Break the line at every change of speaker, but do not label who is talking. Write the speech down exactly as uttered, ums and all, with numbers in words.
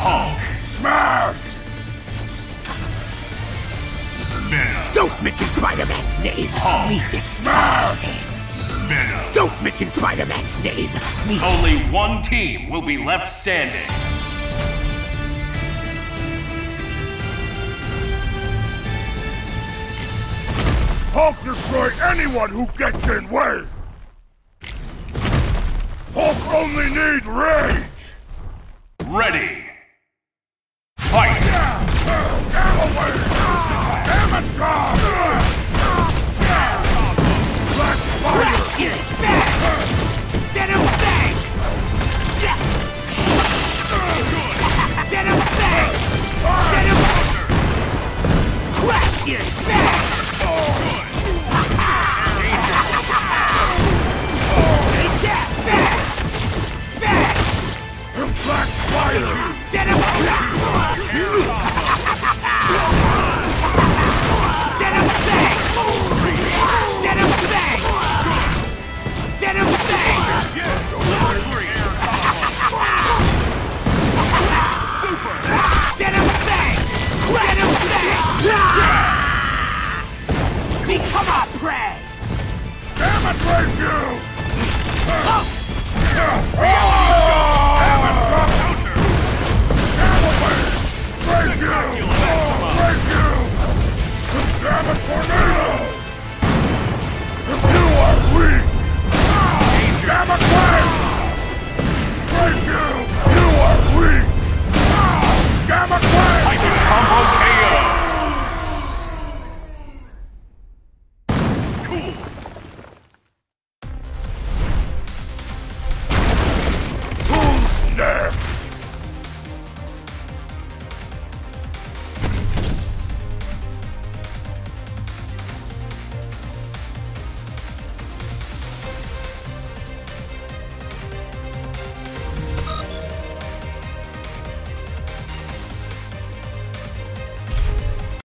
Hulk.
Smash!
Venom.
Don't mention Spider-Man's name.
Hulk.
We despise him.
Venom.
Don't mention Spider-Man's name. We...
Only one team will be left standing.
Hulk destroy anyone who gets in way! Hulk only need rage!
Ready. Fight!
Get away! Amateur! Black fire!
Crash it! Venom Fang! Venom Fang! Venom... Crash it! Take that! Fang!
Black fire!
Venom... Venom Fang! Venom Fang! Venom Fang! Venom Fang! Venom Fang! Become our prey!
Damn it, break you!
Oh!
Damn it, drop counter! Damn away! Break you! Break you! Damn it, tornado! You are weak! Damn it, wave! Break you! You are weak! Damn it, wave!
Combo K O. Cool.